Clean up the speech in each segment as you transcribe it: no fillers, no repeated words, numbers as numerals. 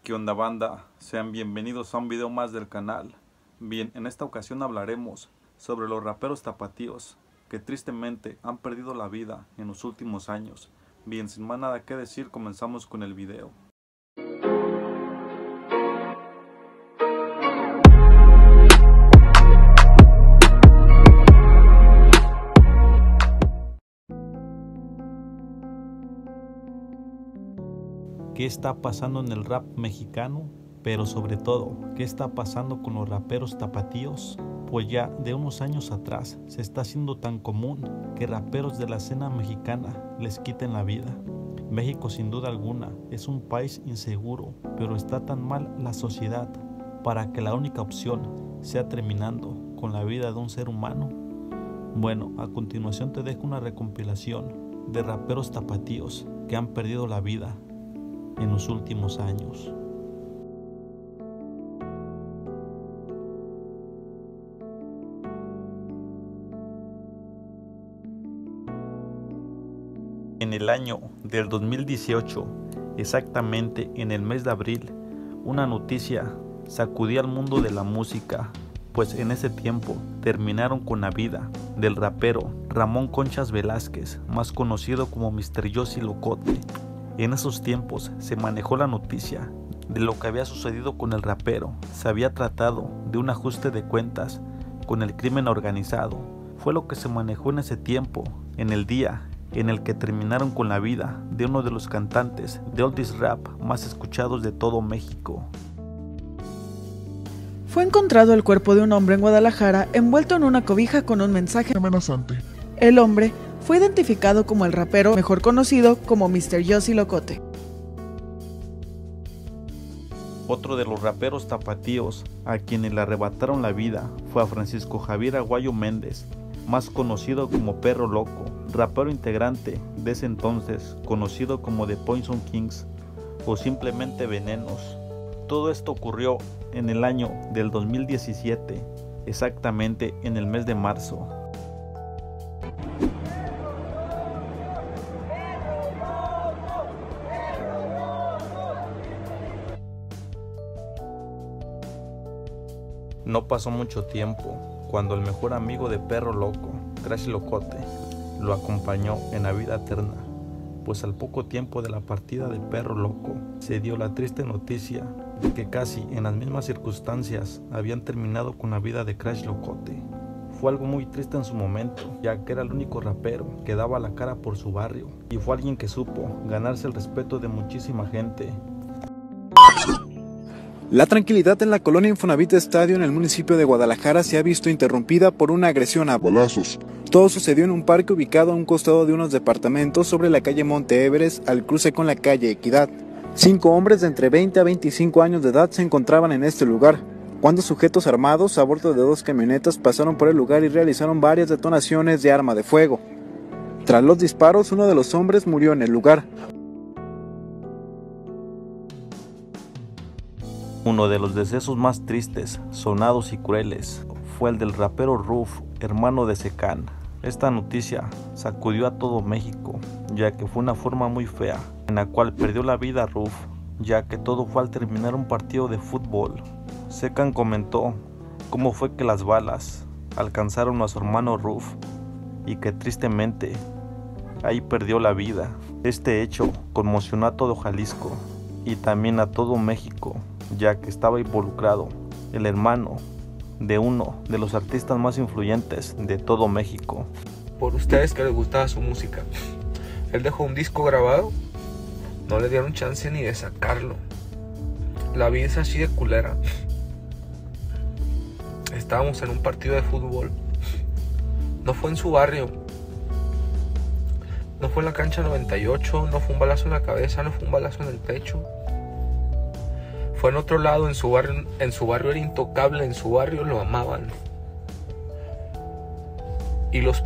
¿Qué onda, banda? Sean bienvenidos a un video más del canal. Bien, en esta ocasión hablaremos sobre los raperos tapatíos que tristemente han perdido la vida en los últimos años. Bien, sin más nada que decir, comenzamos con el video. ¿Qué está pasando en el rap mexicano? Pero sobre todo, ¿qué está pasando con los raperos tapatíos? Pues ya de unos años atrás se está haciendo tan común que raperos de la escena mexicana les quiten la vida. México, sin duda alguna, es un país inseguro, pero está tan mal la sociedad para que la única opción sea terminando con la vida de un ser humano. Bueno, a continuación te dejo una recompilación de raperos tapatíos que han perdido la vida en los últimos años. En el año del 2018, exactamente en el mes de abril, una noticia sacudía al mundo de la música, pues en ese tiempo terminaron con la vida del rapero Ramón Conchas Velázquez, más conocido como Mr. Yosi Locote. En esos tiempos se manejó la noticia de lo que había sucedido con el rapero. Se había tratado de un ajuste de cuentas con el crimen organizado. Fue lo que se manejó en ese tiempo, en el día en el que terminaron con la vida de uno de los cantantes de oldies rap más escuchados de todo México. Fue encontrado el cuerpo de un hombre en Guadalajara envuelto en una cobija con un mensaje amenazante. El hombre fue identificado como el rapero mejor conocido como Mr. Yosi Locote. Otro de los raperos tapatíos a quienes le arrebataron la vida fue a Francisco Javier Aguayo Méndez, más conocido como Perro Loco, rapero integrante de ese entonces conocido como The Poison Kings o simplemente Venenos. Todo esto ocurrió en el año del 2017, exactamente en el mes de marzo. No pasó mucho tiempo cuando el mejor amigo de Perro Loco, Crash Locote, lo acompañó en la vida eterna, pues al poco tiempo de la partida de Perro Loco se dio la triste noticia de que casi en las mismas circunstancias habían terminado con la vida de Crash Locote. Fue algo muy triste en su momento, ya que era el único rapero que daba la cara por su barrio y fue alguien que supo ganarse el respeto de muchísima gente. La tranquilidad en la colonia Infonavit Estadio en el municipio de Guadalajara se ha visto interrumpida por una agresión a balazos. Todo sucedió en un parque ubicado a un costado de unos departamentos sobre la calle Monte Everest al cruce con la calle Equidad. 5 hombres de entre 20 a 25 años de edad se encontraban en este lugar, cuando sujetos armados a bordo de 2 camionetas pasaron por el lugar y realizaron varias detonaciones de arma de fuego. Tras los disparos, uno de los hombres murió en el lugar. Uno de los decesos más tristes, sonados y crueles fue el del rapero Ruf, hermano de Secán. Esta noticia sacudió a todo México, ya que fue una forma muy fea en la cual perdió la vida Ruf, ya que todo fue al terminar un partido de fútbol. Secán comentó cómo fue que las balas alcanzaron a su hermano Ruf y que tristemente ahí perdió la vida. Este hecho conmocionó a todo Jalisco y también a todo México, ya que estaba involucrado el hermano de uno de los artistas más influyentes de todo México. Por ustedes que les gustaba su música, él dejó un disco grabado, no le dieron chance ni de sacarlo. La vida es así de culera. Estábamos en un partido de fútbol, no fue en su barrio, no fue en la cancha 98, no fue un balazo en la cabeza, no fue un balazo en el pecho. Fue en otro lado, en su barrio era intocable, en su barrio lo amaban. Y los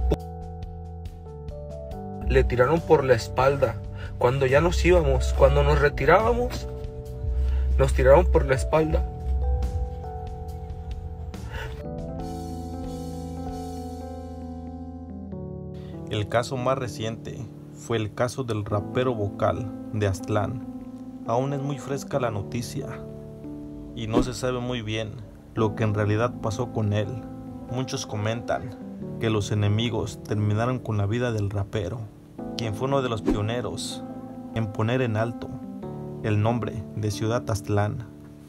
le tiraron por la espalda. Cuando ya nos íbamos, cuando nos retirábamos, nos tiraron por la espalda. El caso más reciente fue el caso del rapero vocal de Aztlán, Aún es muy fresca la noticia y no se sabe muy bien lo que en realidad pasó con él. Muchos comentan que los enemigos terminaron con la vida del rapero, quien fue uno de los pioneros en poner en alto el nombre de Ciudad Aztlán.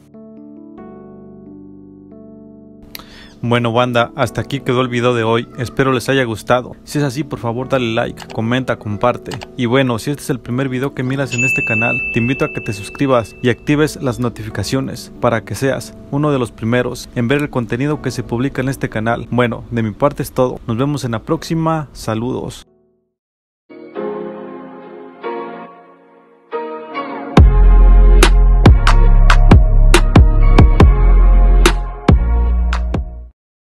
Bueno banda, hasta aquí quedó el video de hoy, espero les haya gustado. Si es así, por favor dale like, comenta, comparte. Y bueno, si este es el primer video que miras en este canal, te invito a que te suscribas y actives las notificaciones para que seas uno de los primeros en ver el contenido que se publica en este canal. Bueno, de mi parte es todo, nos vemos en la próxima, saludos.